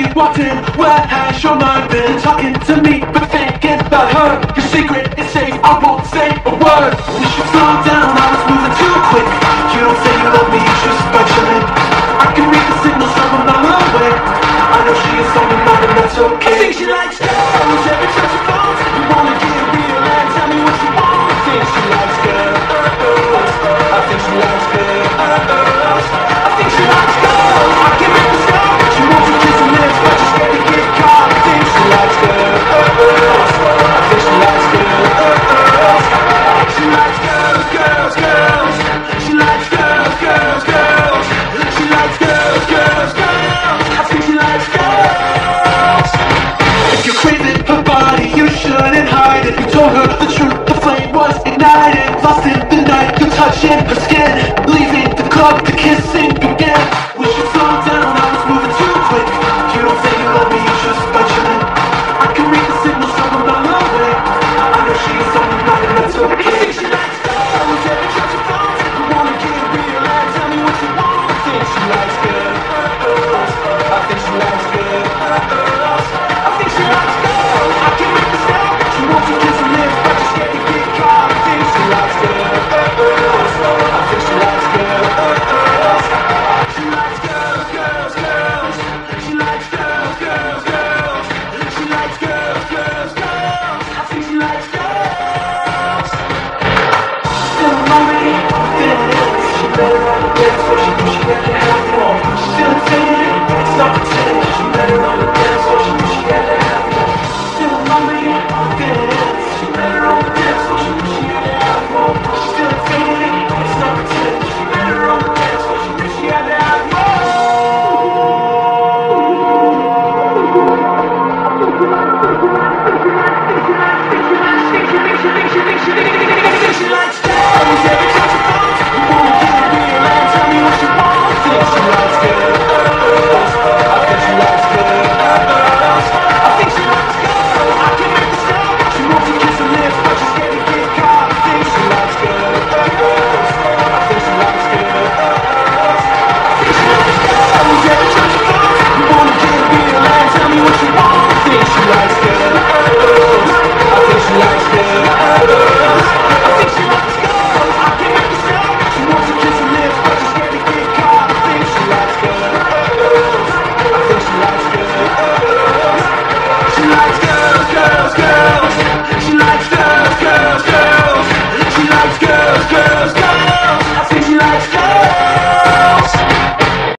she walked in, where has your mind been? Talking to me, but thinking about her. Your secret is safe, I won't say a word. We should slow down, I was moving too quick. You don't say you love me, you just by chilling. I can read the signals from a mile away. I know she is on your mind and that's okay. I think she likes girls, every time she phones. You wanna get real and tell me what you want. I think she likes girls, I think she likes girls, I think she likes girls. I can make the stop. She wants to kiss her lips, but she's scared to get caught. I think she likes girls, I think she likes girls. She likes girls, girls, girls. She likes girls, girls, girls. She likes girls, girls, girls. I think she likes girls. If you're craving her body, you shouldn't hide it. You told her the truth, the flame was ignited. Lost in the night, you touching her skin. Leaving the club, the kissing began. We should slow down, I was moving too quick. You don't say you love me, you just by chilling. I can read the signals from a mile away. I know she is on your mind and that's okay. I think she likes girls, every time she phones. You wanna get real and tell me what you want. I think she likes girls, I think she likes girls, I think she likes girls. I can make the stop. She wants to kiss her lips, but she's scared to get caught. I think she likes girls, I think she likes girls. She likes girls, girls, girls. She likes girls, girls, girls. She likes girls, girls, girls. I think she likes girls. Still lonely, feelings. She better on the dance floor. She knew she had to have more. She's still feeling, it's not pretending. She better on the dance floor. She knew she had to have more. Still lonely, feelings. She better on the dance floor. She knew she had to have more. She's still feeling, it's not pretending. She better on the dance floor. She knew she had to have more. She